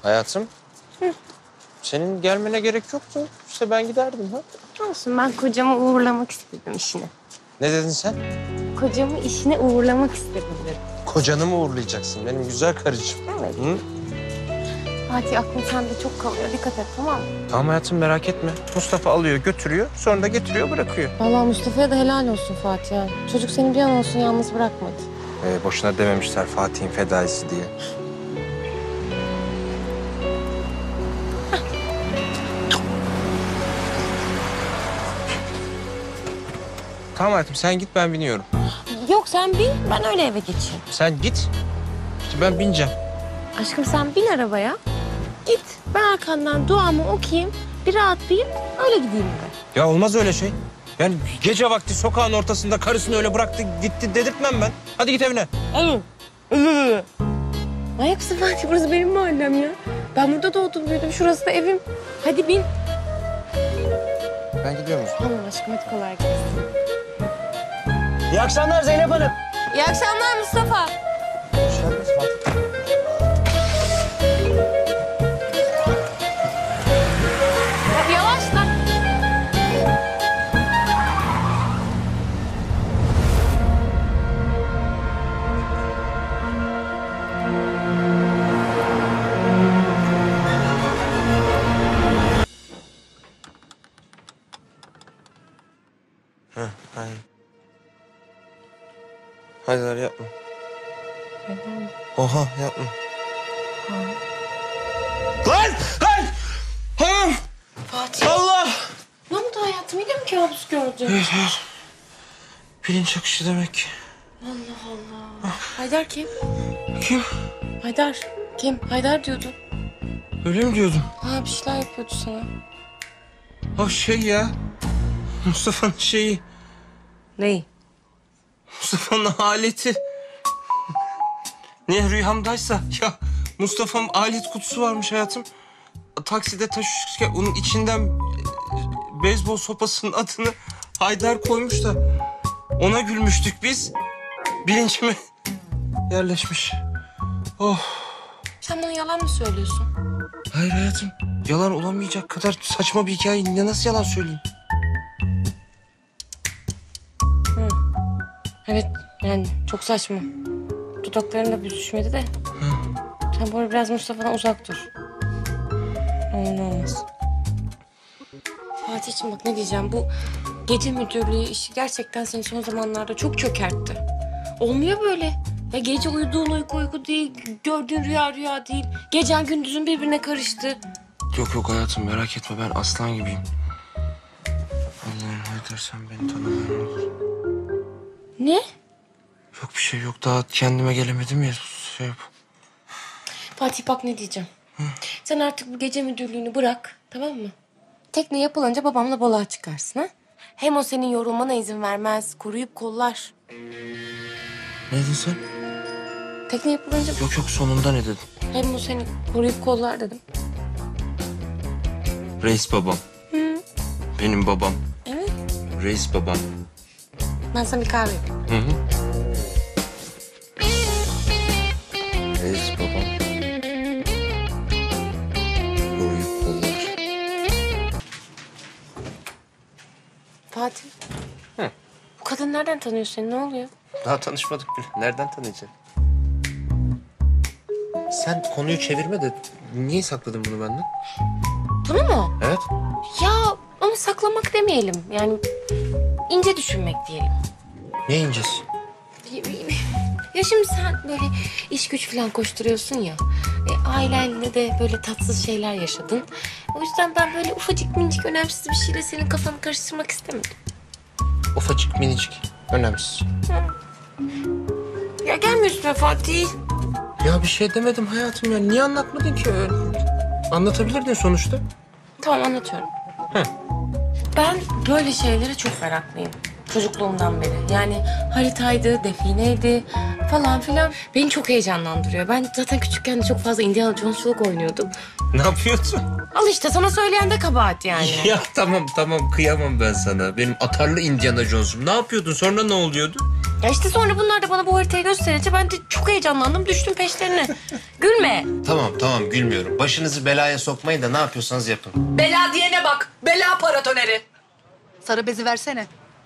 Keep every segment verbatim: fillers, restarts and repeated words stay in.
Hayatım. Hı. Senin gelmene gerek yoktu. İşte ben giderdim ha. Olsun, ben kocamı uğurlamak istedim işine. Ne dedin sen? Kocamı işine uğurlamak istedim dedim. Kocanı mı uğurlayacaksın benim güzel karıcığım? Evet. Hı? Fatih, aklım sende çok kalıyor. Dikkat et, tamam mı? Tamam hayatım, merak etme. Mustafa alıyor götürüyor, sonra da getiriyor bırakıyor. Vallahi Mustafa'ya da helal olsun Fatih ya. Çocuk seni bir an olsun yalnız bırakmadı. Ee, boşuna dememişler Fatih'in fedaisi diye. Tamam hayatım, sen git, ben biniyorum. Yok, sen bin, ben öyle eve geçeyim. Sen git, işte ben bineceğim. Aşkım sen bin arabaya. Git, ben arkandan duamı okuyayım. Bir rahatlayayım, öyle gideyim eve. Ya olmaz öyle şey. Yani gece vakti sokağın ortasında karısını öyle bıraktı gitti dedirtmem ben. Hadi git evine. Evet. Manyak mısın Fatih? Burası benim mahallem ya. Ben burada doğdum büyüdüm. Şurası da evim. Hadi bin. Ben gidiyorum. Tamam aşkım, hadi kolay gelsin. İyi akşamlar Zeynep Hanım. İyi akşamlar Mustafa. Hoş geldiniz Fatih. Ya, yavaş lan. Heh, aynen. Hadi hadi yapma. Neden? Oha yapma. Lan! Lan! Ha! Fatih. Allah! Ne oldu hayatım? Yine mi kabus gördün? Evet, evet. Bilinç akışı demek ki. Allah Allah. Haydar kim? Kim? Haydar. Kim? Haydar diyordun. Öyle mi diyordum? Ha, bir şeyler yapıyordu sana. O şey ya. Mustafa'nın şeyi. Neyi? Mustafa'nın aleti. Ne rüyamdaysa ya, Mustafa'nın alet kutusu varmış hayatım. Takside taşırken onun içinden e, beyzbol sopasının adını Haydar koymuş da ona gülmüştük biz. Bilincime yerleşmiş. Oh. Sen bana yalan mı söylüyorsun? Hayır hayatım. Yalan olamayacak kadar saçma bir hikaye. Ne, nasıl yalan söyleyeyim? Hı. Evet, yani çok saçma. Dudakların da büzüşmedi de. Hı. Sen bu arada biraz Mustafa'dan uzak dur. Öyle olmaz. Fatih'ciğim bak ne diyeceğim. Bu gece müdürlüğü işi gerçekten seni son zamanlarda çok çökertti. Olmuyor böyle. Ya gece uyuduğun uyku uyku değil, gördüğün rüya rüya değil. Gecen gündüzün birbirine karıştı. Yok yok hayatım, merak etme, ben aslan gibiyim. Allah'ım Haydar, sen beni tanımıyor musun? Ne? Yok bir şey yok, daha kendime gelemedim ya. Şey yap. Fatih bak ne diyeceğim. Hı. Sen artık bu gece müdürlüğünü bırak, tamam mı? Tekne yapılınca babamla balığa çıkarsın ha. Hem o senin yorulmana izin vermez, koruyup kollar. Ne dedin sen? Tekne yapılınca Yok yok, sonunda ne dedin? hem o seni koruyup kollar dedim. Reis babam. Hı. Benim babam. Evet. Reis babam. Ben sana bir kahve yapayım. Hı hı. Reis babam. Koruyup kollar. Fatih. Hı. Bu kadın nereden tanıyor seni? Ne oluyor? Daha tanışmadık bile. Nereden tanıyacağım? Sen konuyu çevirme de niye sakladın bunu benden? Bunu mu? Evet. Ya onu saklamak demeyelim. Yani ince düşünmek diyelim. Ne incesi? Ya şimdi sen böyle iş güç falan koşturuyorsun ya. E, ailenle de böyle tatsız şeyler yaşadın. O yüzden ben böyle ufacık minicik önemsiz bir şeyle senin kafanı karıştırmak istemedim. Ufacık minicik. Önemsiz. Ya gelme üstüme Fatih. Ya bir şey demedim hayatım ya. Niye anlatmadın ki öyle? Anlatabilirdin sonuçta. Tamam anlatıyorum. Hı. Ben böyle şeylere çok meraklıyım. Çocukluğumdan beri. Yani haritaydı, defineydi falan filan. Beni çok heyecanlandırıyor. Ben zaten küçükken de çok fazla Indiana Jones'luk oynuyordum. Ne yapıyorsun? Al işte sana söyleyen de kabahat yani. Ya tamam tamam, kıyamam ben sana. Benim atarlı Indiana Jones'um. Ne yapıyordun, sonra ne oluyordu? Ya işte sonra bunlar da bana bu haritayı gösterince ben de çok heyecanlandım. Düştüm peşlerine. Gülme. Tamam tamam gülmüyorum. Başınızı belaya sokmayın da ne yapıyorsanız yapın. Bela diyene bak. Bela paratoneri. Sarı bezi versene.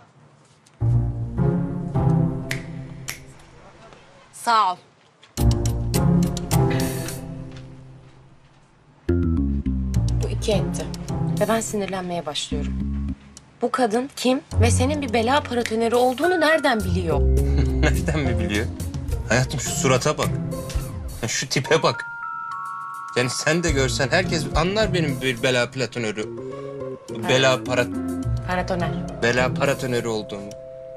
Sağ ol. Bu iki etti. Ve ben sinirlenmeye başlıyorum. Bu kadın kim ve senin bir bela paratoneri olduğunu nereden biliyor? Nereden mi biliyor? Hayatım şu surata bak. Şu tipe bak. Yani sen de görsen herkes anlar benim bir bela platonörü. Bela para, Paratoner. bela paratonörü olduğumu.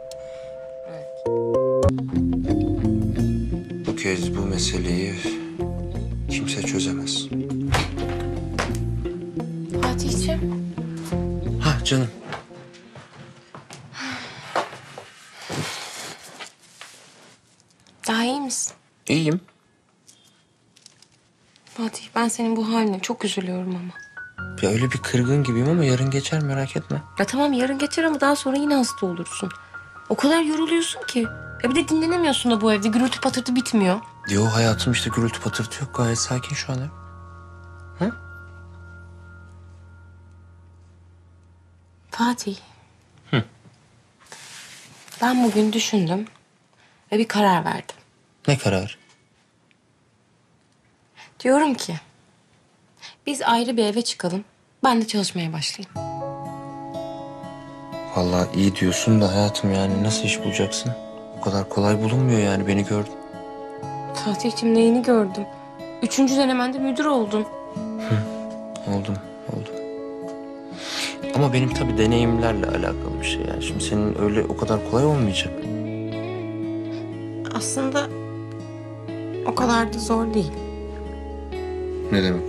Bu kez bu meseleyi kimse çözemez. Fatih'ciğim. Hah canım. Daha iyi misin? İyiyim. Fatih, ben senin bu haline çok üzülüyorum ama. Ya öyle bir kırgın gibiyim ama yarın geçer, merak etme. Ya tamam yarın geçer ama daha sonra yine hasta olursun. O kadar yoruluyorsun ki. Ya bir de dinlenemiyorsun da bu evde. Gürültü patırtı bitmiyor. Yo hayatım, işte gürültü patırtı yok, gayet sakin şu an ev. Fatih. Ben bugün düşündüm ve bir karar verdim. Ne karar? Diyorum ki biz ayrı bir eve çıkalım. Ben de çalışmaya başlayayım. Vallahi iyi diyorsun da hayatım, yani nasıl iş bulacaksın? O kadar kolay bulunmuyor yani, beni gördün. Fatih'cim neyini gördüm? Üçüncü denemende müdür oldun. Oldum, oldum. Ama benim tabii deneyimlerle alakalı bir şey yani. Şimdi senin öyle o kadar kolay olmayacak. Aslında o kadar da zor değil. Ne demek?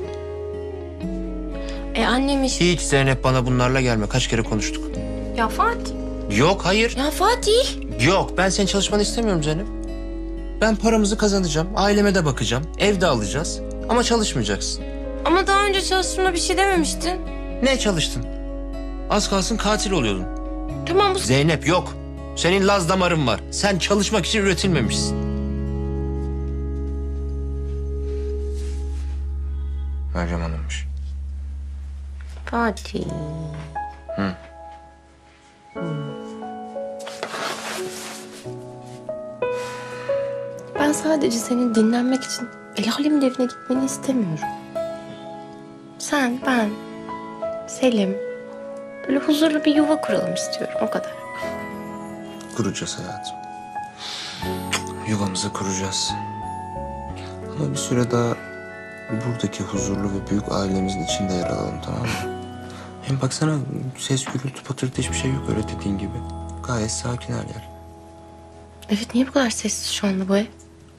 E annem iş... Hiç Zeynep, bana bunlarla gelme. Kaç kere konuştuk. Ya Fatih. Yok, hayır. Ya Fatih. Yok, ben senin çalışmanı istemiyorum Zeynep. Ben paramızı kazanacağım, aileme de bakacağım, evde alacağız. Ama çalışmayacaksın. Ama daha önce çalıştığımda bir şey dememiştin. Ne çalıştın? Az kalsın katil oluyordun. Tamam bu... Zeynep yok. Senin Laz damarın var. Sen çalışmak için üretilmemişsin. Meryem Hanım'mış. Fatih. Hı. Ben sadece senin dinlenmek için El Alem'in evine gitmeni istemiyorum. Sen, ben, Selim böyle huzurlu bir yuva kuralım istiyorum, o kadar. Kuracağız hayatım. Yuvamızı kuracağız. Ama bir süre daha buradaki huzurlu ve büyük ailemizin içinde yer alalım, tamam mı? Hem baksana, ses, gürültü, patırtı hiçbir şey yok öyle dediğin gibi. Gayet sakin her yer. Evet, niye bu kadar sessiz şu anda bu ev?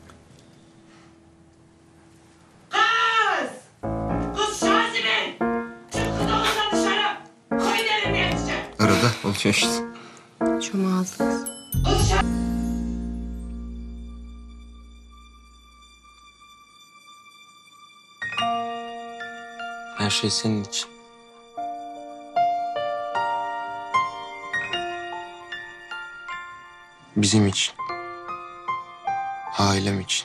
Kız Şazimen! Çık kız oğlum dışarı! Koy derim yeteceğim! Arada oluyor işte. Şu ağzınız. Kız Şazimen! Her şey senin için. Bizim için. Ailem için.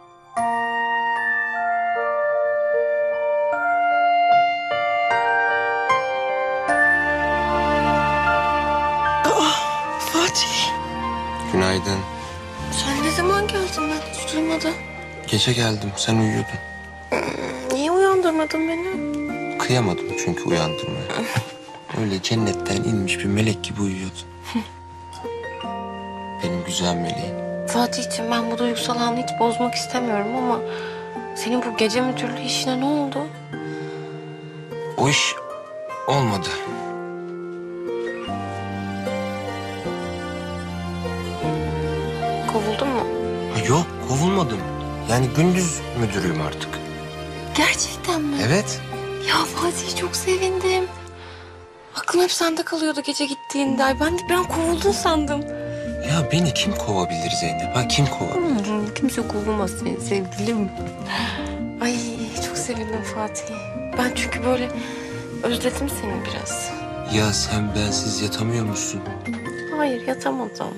Fatih. Günaydın. Sen ne zaman geldin, ben hiç duymadım. Gece geldim, sen uyuyordun. Niye uyandırmadın beni? Kıyamadım çünkü uyandırmaya. Öyle cennetten inmiş bir melek gibi uyuyordun. Benim güzel meleğim. Fatih'ciğim, ben bu duygusal anı hiç bozmak istemiyorum ama... senin bu gece müdürlüğü işine ne oldu? O iş olmadı. Kovuldun mu? Ha, yok, kovulmadım. Yani gündüz müdürüyüm artık. Gerçekten mi? Evet. Ya Fatih, çok sevindim. Aklım hep sende kalıyordu gece gittiğinde. Ay, ben de ben kovuldun sandım. Ya beni kim kovabilir Zeynep? Ha, kim kovabilir? Hmm, kimse kovulmaz seni sevgilim. Ay, çok sevindim Fatih. Ben çünkü böyle özledim seni biraz. Ya sen bensiz yatamıyor musun? Hayır, yatamadım.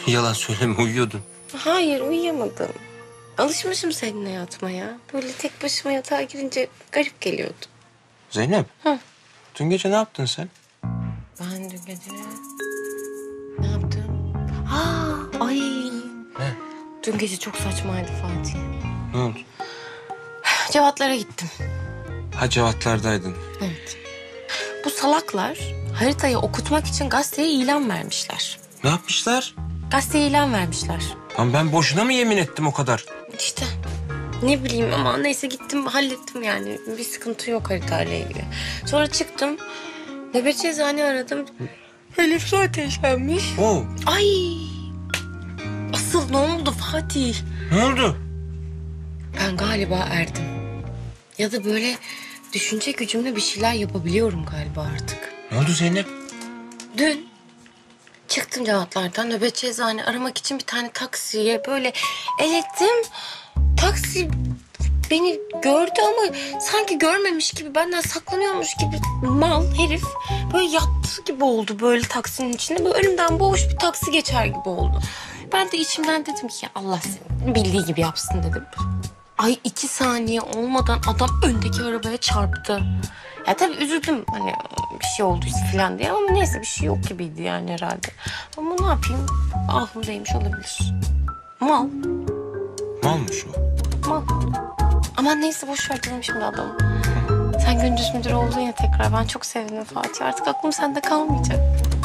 Yalan söyleme, uyuyordun. Hayır, uyuyamadım. Alışmışım senin hayatıma ya. Böyle tek başıma yatağa girince garip geliyordu. Zeynep. Hı. Dün gece ne yaptın sen? Ben dün gece ne yaptım? Ha, ay. Ne? Dün gece çok saçmaydı Fatih. Ne oldu? Cevatlara gittim. Ha, Cevatlar'daydın. Evet. Bu salaklar haritayı okutmak için gazeteye ilan vermişler. Ne yapmışlar? Gazeteye ilan vermişler. Lan ben boşuna mı yemin ettim o kadar? İşte ne bileyim ama neyse gittim hallettim yani. Bir sıkıntı yok haritayla ilgili. Sonra çıktım. Nöbetçi eczane aradım. Elif su ateşlenmiş. Oo, Ay. Asıl ne oldu Fatih? ne oldu? Ben galiba erdim. Ya da böyle düşünce gücümle bir şeyler yapabiliyorum galiba artık. Ne oldu Zeynep? Dün çıktım Cevatlar'dan nöbetçi eczane aramak için bir tane taksiye böyle el ettim. Taksi beni gördü ama sanki görmemiş gibi benden saklanıyormuş gibi mal herif böyle yattı gibi oldu böyle taksinin içinde. Böyle önümden boş bir taksi geçer gibi oldu. Ben de içimden dedim ki Allah seni bildiği gibi yapsın dedim. Ay iki saniye olmadan adam öndeki arabaya çarptı. Ya tabii üzüldüm hani bir şey olduysa falan diye ama neyse bir şey yok gibiydi yani herhalde. Ama ne yapayım ahımdaymış olabilir. Mal, Malmış o. mal. Aman neyse boş ver canım şimdi adamı. Sen gündüz müdür oldun ya tekrar. Ben çok sevindim Fatih. Artık aklım sende kalmayacak.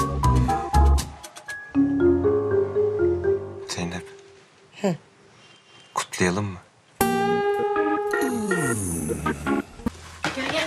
Zeynep. Hı. Kutlayalım mı? Gel gel.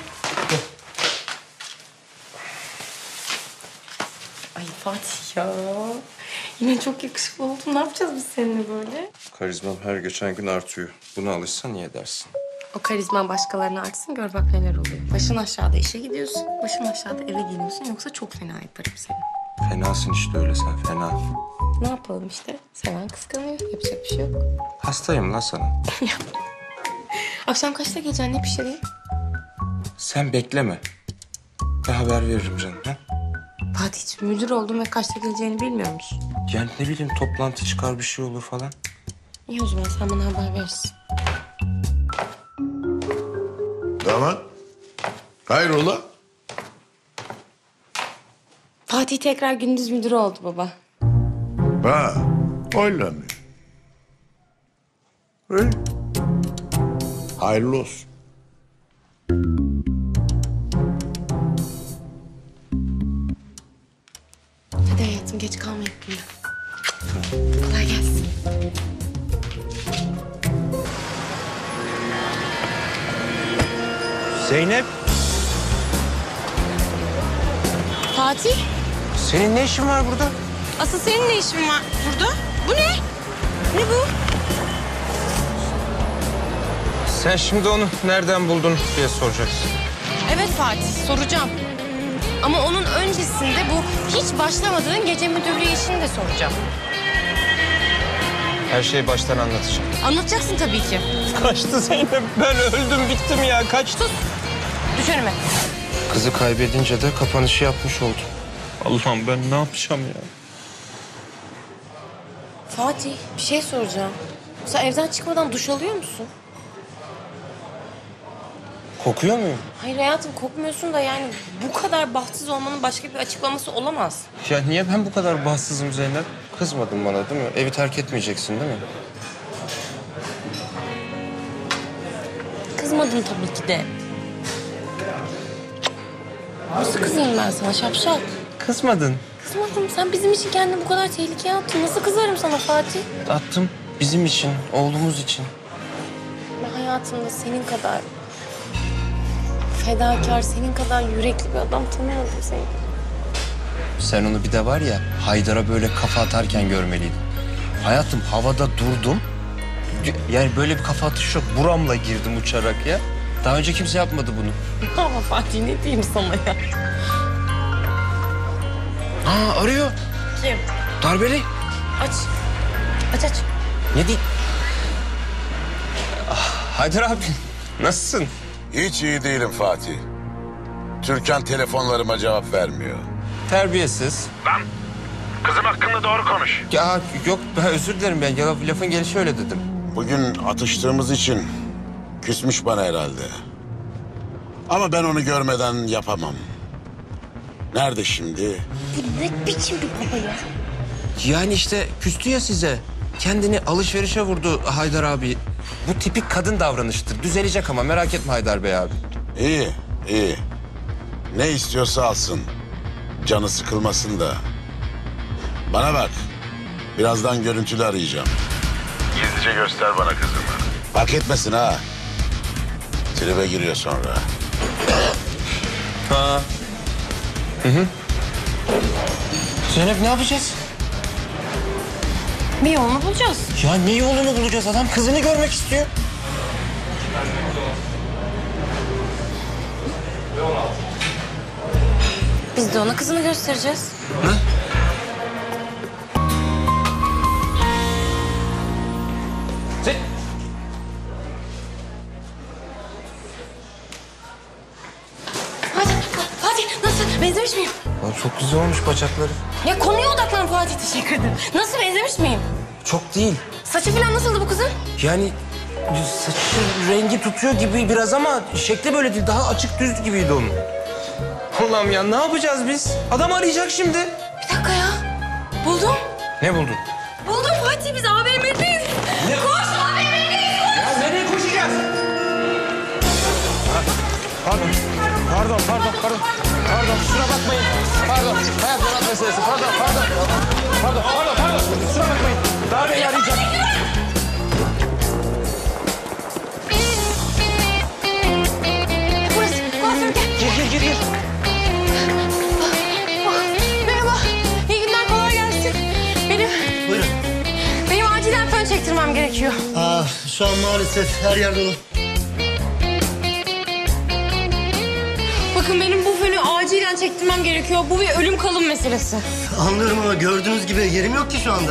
Ay Fatih ya. Yine çok yakışıklı oldun. Ne yapacağız biz seninle böyle? Karizmam her geçen gün artıyor. Buna alışsan iyi edersin. O karizman başkalarına artsın gör bak neler oluyor. Başın aşağıda işe gidiyorsun. Başın aşağıda eve geliyorsun. Yoksa çok fena yaparım seni. Fenasın işte öyle sen, fena. Ne yapalım işte? Seven kıskanıyor. Yapacak bir şey yok. Hastayım lan sana. Akşam kaçta geleceksin? Ne pişireyim? Sen bekleme. Bir haber veririm canım. Ha? Fatih'ciğim müdür oldum ve kaçta geleceğini bilmiyor musun? Yani ne bileyim toplantı çıkar bir şey olur falan. İyi o zaman sen bana haber verirsin. Damat. Hayrola? Fatih tekrar gündüz müdürü oldu baba. Ha, öyle mi? İyi. Hayırlı olsun. Hadi hayatım geç kalmayayım bunda. Kolay gelsin. Zeynep, Fatih, senin ne işin var burada? asıl senin ne işin var burada? Bu ne? Ne bu? Sen şimdi onu nereden buldun diye soracaksın. Evet Fatih, soracağım. Ama onun öncesinde bu hiç başlamadığın gece müdürlüğü işini de soracağım. Her şeyi baştan anlatacağım. Anlatacaksın tabii ki. Kaçtı Zeynep. Ben öldüm bittim ya. Kaçtı. Düş önüme. Kızı kaybedince de kapanışı yapmış oldum. Allah'ım ben ne yapacağım ya? Fatih, bir şey soracağım. Sen evden çıkmadan duş alıyor musun? Kokuyor muyum? Hayır hayatım kokmuyorsun da yani bu kadar bahtsız olmanın başka bir açıklaması olamaz. Ya niye ben bu kadar bahtsızım Zeynep? Kızmadın bana değil mi? Evi terk etmeyeceksin değil mi? Kızmadın tabii ki de. Nasıl kızayım ben sana şapşal? Kızmadın. Kızmadım. Sen bizim için kendini bu kadar tehlikeye attın. Nasıl kızarım sana Fatih? Attım. Bizim için, oğlumuz için. Ben hayatımda senin kadar fedakar, senin kadar yürekli bir adam tanımadım seni. Sen onu bir de var ya Haydar'a böyle kafa atarken görmeliydin. Hayatım havada durdum. Yani böyle bir kafa atış yok. Buramla girdim uçarak ya. Daha önce kimse yapmadı bunu. Ama Fatih ne diyeyim sana ya? Aa arıyor. Kim? Darbeli. Aç. Aç aç. Ne diyeyim? Haydar abi nasılsın? Hiç iyi değilim Fatih. Türkan telefonlarıma cevap vermiyor. Terbiyesiz. Kızım hakkında doğru konuş. Ya yok ben özür dilerim ben ya, lafın gelişi öyle dedim. Bugün atıştığımız için küsmüş bana herhalde. Ama ben onu görmeden yapamam. Nerede şimdi? Bu ne biçim bir baba ya? Yani işte küstü ya size. Kendini alışverişe vurdu Haydar abi. Bu tipik kadın davranıştır. Düzelecek ama merak etme Haydar Bey abi. İyi, iyi. Ne istiyorsa alsın. Canı sıkılmasın da. Bana bak. Birazdan görüntülü arayacağım. Gizlice göster bana kızımı. Fark etmesin ha. Tribe giriyor sonra. Ha. Hı hı. Zeynep ne yapacağız? Bir yolunu bulacağız. Ya ne yolunu bulacağız? Adam kızını görmek istiyor. Biz de ona kızını göstereceğiz. Ze- Hadi Fatih nasıl? Benzemiş miyim? Ya çok güzel olmuş bacakları. Ya konuya odaklan Fatih, teşekkür ederim. Nasıl, benzemiş miyim? Çok değil. Saçı falan nasıldı bu kızın? Yani saçı rengi tutuyor gibi biraz ama şekli böyle değil. Daha açık düz gibiydi onun. Allah'ım ya ne yapacağız biz? Adam arayacak şimdi. Bir dakika ya. Buldum. Ne buldun? Buldum Fatih, biz A V M'deyiz. Koş A V M'deyiz, koş. Ya nereye koşacağız? Pardon. Pardon, pardon, pardon. Pardon, kusura bakmayın. Pardon, hayat merak meselesi. Pardon, pardon. Pardon, pardon, pardon. Kusura bakmayın. Daha beni arayacağım. Burası, kuaför gel. Gir, gir, gir, gir. Merhaba, iyi günler, kolay gelsin. Benim, Buyurun. benim acilen fön çektirmem gerekiyor. Aa, şu an maalesef her yer dolu. Bakın benim bu fönü acilen çektirmem gerekiyor. Bu bir ölüm kalım meselesi. Anlıyorum ama gördüğünüz gibi yerim yok ki şu anda.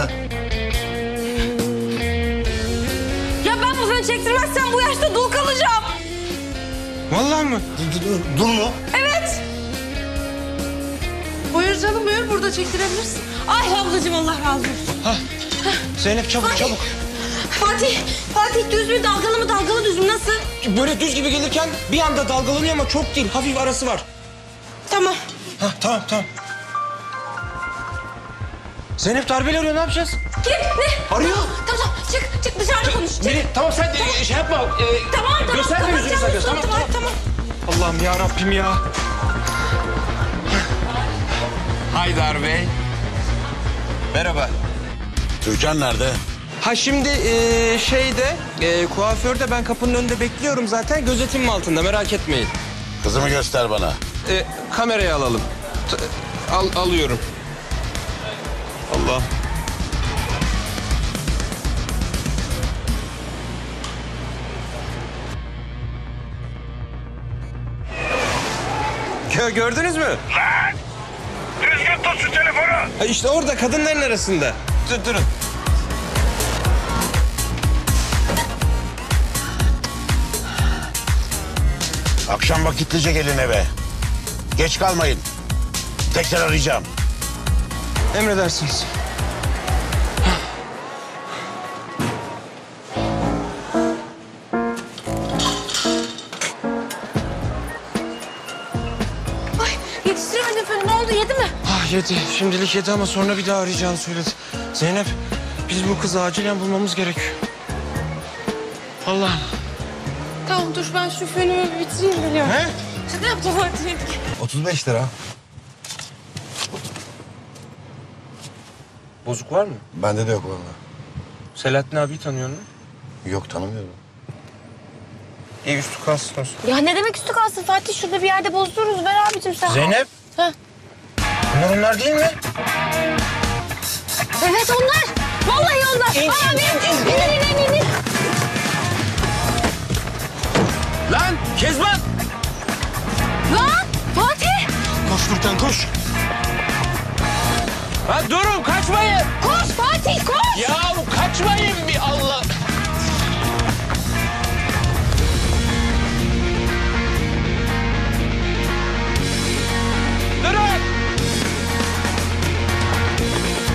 Ya ben bu fönü çektirmezsem bu yaşta dul kalacağım. Vallahi mı? Du- du- Dul mu? Evet. Buyur canım buyur, burada çektirebilirsin. Ay ablacığım, Allah razı olsun. Zeynep çabuk, Fatih. çabuk. Fatih, Fatih düz mü, dalgalı mı, dalgalı düz mü, nasıl? Böyle düz gibi gelirken bir anda dalgalanıyor ama çok değil. Hafif arası var. Tamam. Hah, tamam, tamam. Zeynep darbeli arıyor, ne yapacağız? Kim? Ne? Arıyor. Tamam, tamam. Çık, çık dışarıda konuş. Çık. Meri, tamam sen e, şey yapma. E, Tamam, tamam. Gösterme yüzünü kapatacağım sakın. Tamam, suratımı, tamam. tamam. Allah'ım ya Rabbim ya. Haydar Bey. Merhaba. Türkan nerede? Ha şimdi e, şeyde, e, kuaförde ben kapının önünde bekliyorum zaten. Gözetimim altında, merak etmeyin. Kızımı göster bana. E, kameraya alalım. T- al, alıyorum. Allah. Gö- gördünüz mü? Düzgün tut şu telefonu. Ha işte orada kadınların arasında. Dur, durun. Akşam vakitlice gelin eve. Geç kalmayın. Tekrar arayacağım. Emredersiniz. Ay yetiştiremedim fönü, ne oldu, yedi mi? Ah yedi. Şimdilik yedi ama sonra bir daha arayacağını söyledi. Zeynep, biz bu kızı acilen bulmamız gerekiyor. Allah'ım. Tamam dur, ben şu fönümü bir bitireyim, geliyorum. He? Şaka yaptım Fatih. otuz beş lira. Bozuk var mı? Bende de yok vallahi. Selahattin abiyi tanıyor musun? Yok, tanımıyorum. İyi üstü kalsın olsun. Ya ne demek üstü kalsın Fatih, şurada bir yerde bozdururuz, ver abicim sen. Zeynep. Ha. Bunlar onlar değil mi? Evet onlar. Vallahi onlar. İn, Aa, in, benim. in, İn, in, in, in, in. Lan Kezban! Lan Fatih. Koş Nurten koş. Ha durun kaçmayın. Koş Fatih koş. Ya kaçmayın bir Allah. Durun.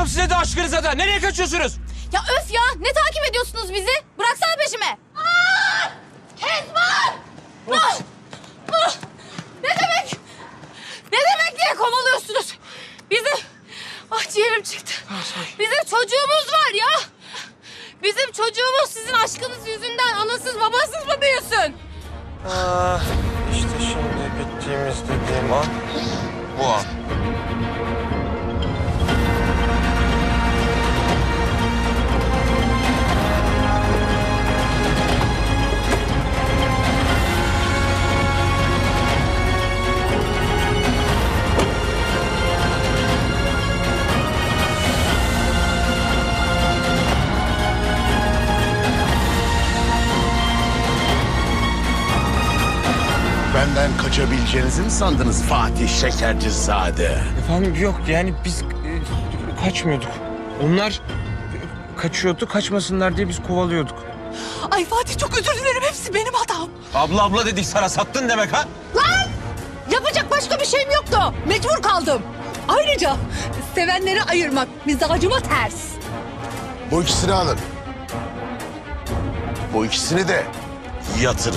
Bakacağım size de aşkınıza da. Nereye kaçıyorsunuz? Ya öf ya, ne takip ediyorsunuz bizi? Bıraksana peşime. Kezban! Ah! Ah! Ne demek? Ne demek diye kovalıyorsunuz? Bizim... Ah ciğerim çıktı. Bizim çocuğumuz var ya. Bizim çocuğumuz sizin aşkınız yüzünden anasız babasız mı büyüsün? Ah, işte şimdi bittiğimiz dediğim an bu an. Benden kaçabileceğinizi mi sandınız Fatih Şekercizade? Efendim yok yani biz e, kaçmıyorduk. Onlar e, kaçıyordu, kaçmasınlar diye biz kovalıyorduk. Ay Fatih çok özür dilerim. Hepsi benim hatam. Abla abla dedik sana, sattın demek ha? Lan! Yapacak başka bir şeyim yoktu. Mecbur kaldım. Ayrıca sevenleri ayırmak mizacıma ters. Bu ikisini alın. Bu ikisini de yatırın.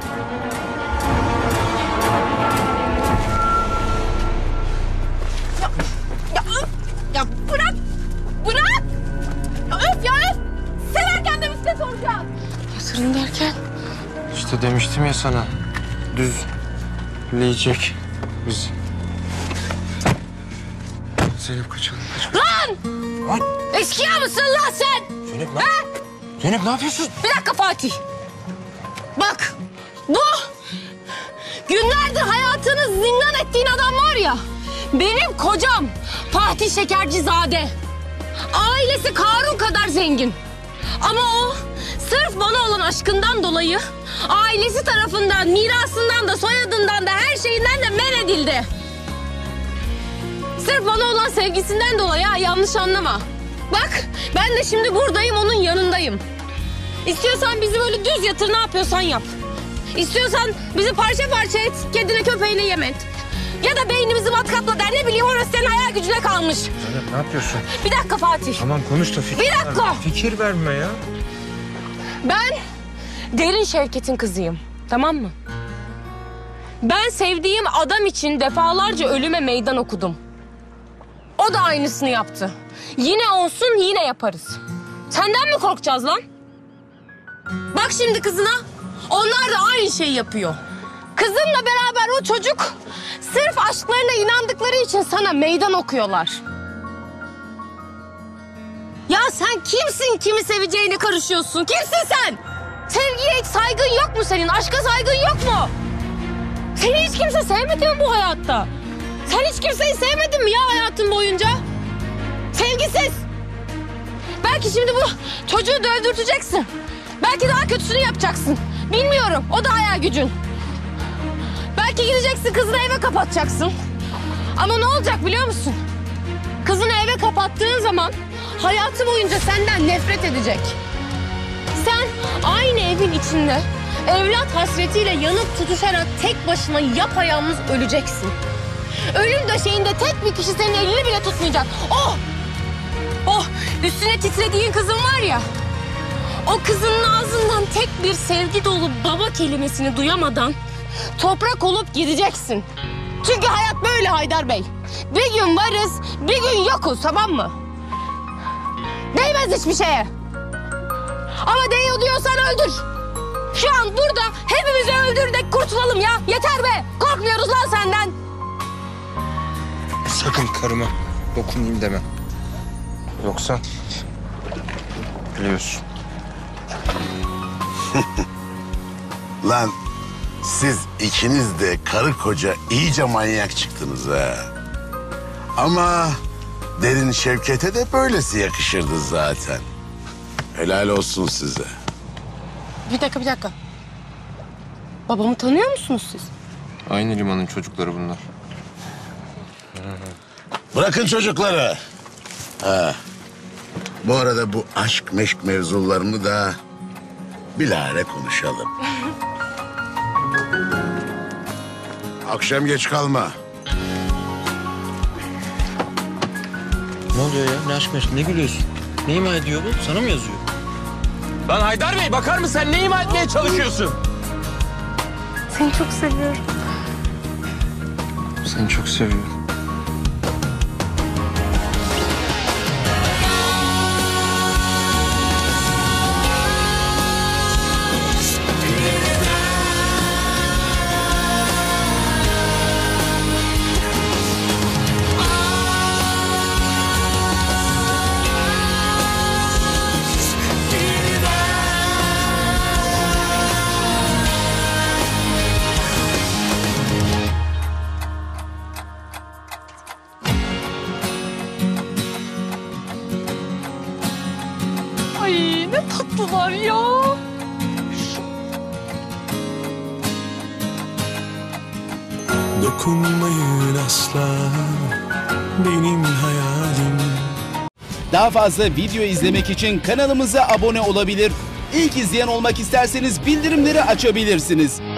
Ya öf! Ya bırak! Bırak! Ya öf ya öf! Severken de mi size soracağım? Yatırın derken? İşte demiştim ya sana. Düzleyecek bizi. Zeynep kaçalım, kaçalım. Lan! Eşkıya mısın lan sen? Zeynep ne? Zeynep ne yapıyorsun? Bir dakika Fatih. Bak bu günlerdir hayatını zindan ettiğin adam var ya. Benim kocam Fatih Şekercizade. Ailesi Karun kadar zengin. Ama o sırf bana olan aşkından dolayı ailesi tarafından, mirasından da, soyadından da, her şeyinden de men edildi. Sırf bana olan sevgisinden dolayı ha, yanlış anlama. Bak ben de şimdi buradayım, onun yanındayım. İstiyorsan bizi böyle düz yatır, ne yapıyorsan yap. İstiyorsan bizi parça parça et, kedine köpeğine yem et. Ya da beynimizi matkapla der, ne bileyim, orası senin hayal gücüne kalmış. Zeynep ne yapıyorsun? Bir dakika Fatih. Tamam konuş da fikir Bir dakika. verme. Fikir verme ya. Ben Derin Şevket'in kızıyım, tamam mı? Ben sevdiğim adam için defalarca ölüme meydan okudum. O da aynısını yaptı. Yine olsun, yine yaparız. Senden mi korkacağız lan? Bak şimdi kızına. Onlar da aynı şeyi yapıyor. Kızınla beraber o çocuk sırf aşklarına inandıkları için sana meydan okuyorlar. Ya sen kimsin, kimi seveceğine karışıyorsun? Kimsin sen? Sevgiye hiç saygın yok mu senin? Aşka saygın yok mu? Seni hiç kimse sevmedi mi bu hayatta? Sen hiç kimseyi sevmedin mi ya hayatın boyunca? Sevgisiz. Belki şimdi bu çocuğu dövdürteceksin. Belki daha kötüsünü yapacaksın. Bilmiyorum. O da hayal gücün. Belki gideceksin, kızını eve kapatacaksın. Ama ne olacak biliyor musun? Kızını eve kapattığın zaman hayatı boyunca senden nefret edecek. Sen aynı evin içinde evlat hasretiyle yanıp tutuşarak tek başına yapayalnız öleceksin. Ölüm döşeğinde tek bir kişi senin elini bile tutmayacak. Oh! Oh! Üstüne titrediğin kızın var ya. O kızının ağzından tek bir sevgi dolu baba kelimesini duyamadan toprak olup gideceksin. Çünkü hayat böyle Haydar Bey. Bir gün varız, bir gün yokuz, tamam mı? Değmez hiçbir şeye. Ama değiyor diyorsan öldür. Şu an burada hepimizi öldür de kurtulalım ya. Yeter be. Korkmuyoruz lan senden. Sakın karıma dokunayım deme. Yoksa biliyorsun. Lan siz ikiniz de karı koca iyice manyak çıktınız ha. Ama Derin Şevket'e de böylesi yakışırdı zaten. Helal olsun size. Bir dakika, bir dakika. Babamı tanıyor musunuz siz? Aynı limanın çocukları bunlar. Bırakın çocukları. Ha. Bu arada bu aşk meşk mevzularını da bilahare konuşalım. Akşam geç kalma. Ne Ne oluyor ya? Ne aşk meşk? Ne gülüyorsun? Ne ima ediyor bu? Sana mı yazıyor? Lan Haydar Bey bakar mısın? Sen ne ima etmeye çalışıyorsun? Seni çok seviyorum. Seni çok seviyorum. Ay ne tatlılar ya. Dokunmayın asla benim hayalim. Daha fazla video izlemek için kanalımıza abone olabilir. İlk izleyen olmak isterseniz bildirimleri açabilirsiniz.